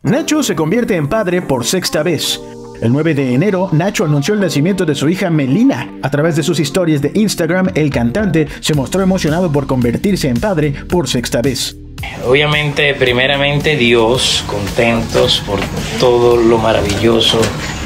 Nacho se convierte en padre por sexta vez. El 9 de enero, Nacho anunció el nacimiento de su hija Melina. A través de sus historias de Instagram, el cantante se mostró emocionado por convertirse en padre por sexta vez. Obviamente, primeramente Dios, contentos por todo lo maravilloso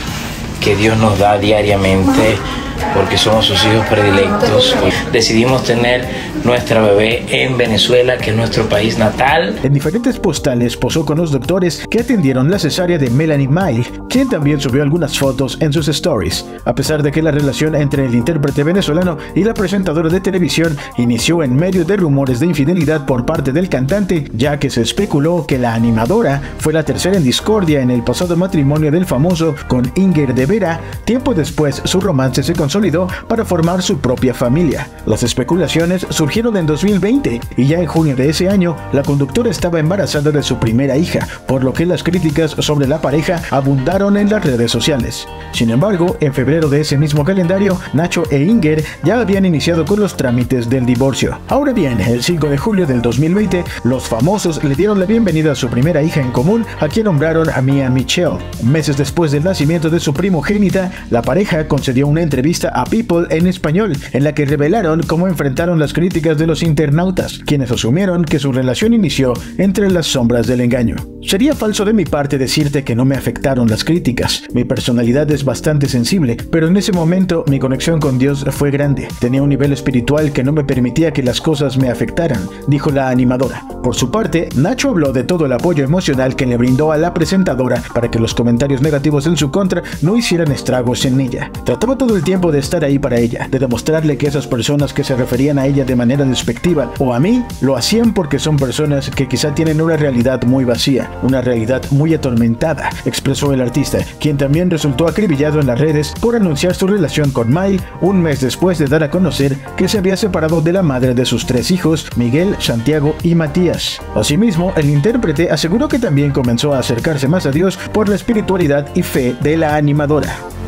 que Dios nos da diariamente, porque somos sus hijos predilectos. Decidimos tener nuestra bebé en Venezuela, que es nuestro país natal. En diferentes postales posó con los doctores que atendieron la cesárea de Melanie May, quien también subió algunas fotos en sus stories. A pesar de que la relación entre el intérprete venezolano y la presentadora de televisión inició en medio de rumores de infidelidad por parte del cantante, ya que se especuló que la animadora fue la tercera en discordia en el pasado matrimonio del famoso con Inger de Vera. Tiempo después, su romance se consolidó para formar su propia familia. Las especulaciones surgieron en 2020 y ya en junio de ese año, la conductora estaba embarazada de su primera hija, por lo que las críticas sobre la pareja abundaron en las redes sociales. Sin embargo, en febrero de ese mismo calendario, Nacho e Inger ya habían iniciado con los trámites del divorcio. Ahora bien, el 5 de julio del 2020, los famosos le dieron la bienvenida a su primera hija en común, a quien nombraron a Mia Michelle. Meses después del nacimiento de su primogénita, la pareja concedió una entrevista a People en español, en la que revelaron cómo enfrentaron las críticas de los internautas, quienes asumieron que su relación inició entre las sombras del engaño. Sería falso de mi parte decirte que no me afectaron las críticas. Mi personalidad es bastante sensible, pero en ese momento mi conexión con Dios fue grande. Tenía un nivel espiritual que no me permitía que las cosas me afectaran, dijo la animadora. Por su parte, Nacho habló de todo el apoyo emocional que le brindó a la presentadora para que los comentarios negativos en su contra no hicieran estragos en ella. Trataba todo el tiempo de estar ahí para ella, de demostrarle que esas personas que se referían a ella de manera despectiva o a mí, lo hacían porque son personas que quizá tienen una realidad muy vacía, una realidad muy atormentada, expresó el artista, quien también resultó acribillado en las redes por anunciar su relación con May un mes después de dar a conocer que se había separado de la madre de sus 3 hijos, Miguel, Santiago y Matías. Asimismo, el intérprete aseguró que también comenzó a acercarse más a Dios por la espiritualidad y fe de la animadora.